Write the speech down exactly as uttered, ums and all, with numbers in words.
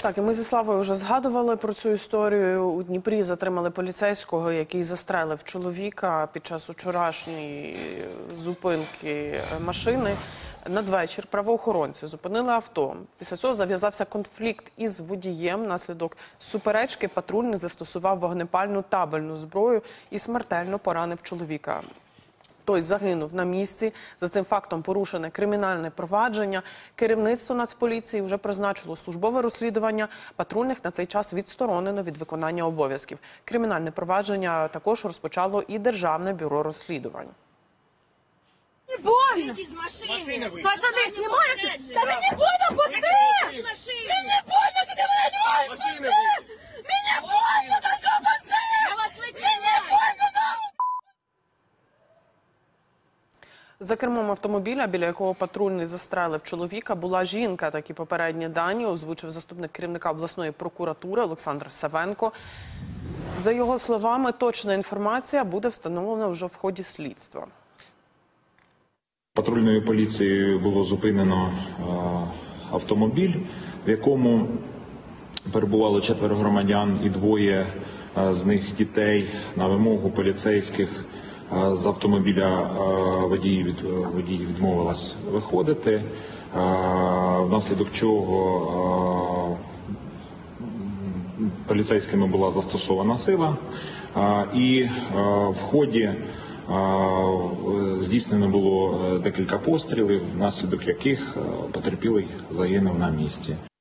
Так, і ми зі Славою вже згадували про цю історію. У Дніпрі затримали поліцейського, який застрелив чоловіка під час вчорашньої зупинки машини. Надвечір правоохоронці зупинили авто. Після цього зав'язався конфлікт із водієм. Внаслідок суперечки патрульний застосував вогнепальну табельну зброю і смертельно поранив чоловіка. Той загинув на місці. За цим фактом порушене кримінальне провадження. Керівництво Нацполіції вже призначило службове розслідування. Патрульних на цей час відсторонено від виконання обов'язків. Кримінальне провадження також розпочало і Державне бюро розслідувань. Не больно! Выйди из машины! Пацаны, снимайте! Да мне не больно, пусти! Мне не больно, что ты меня не пусти! Мне больно, ты что, пусти! Я вас Мне не больно, нахуй! За кермом автомобіля, біля якого патрульний застрелив чоловіка, була жінка. Такі попередні дані озвучив заступник керівника обласної прокуратури Олександр Савенко. За його словами, точна інформація буде встановлена вже в ході слідства. Патрульною поліцією було зупинено автомобіль, в якому перебувало четверо громадян і двоє з них дітей. На вимогу поліцейських з автомобіля водій, від, водій відмовилась виходити, внаслідок чого поліцейськими була застосована сила, і в ході здійснено було декілька пострілів, внаслідок яких потерпілий загинув на місці.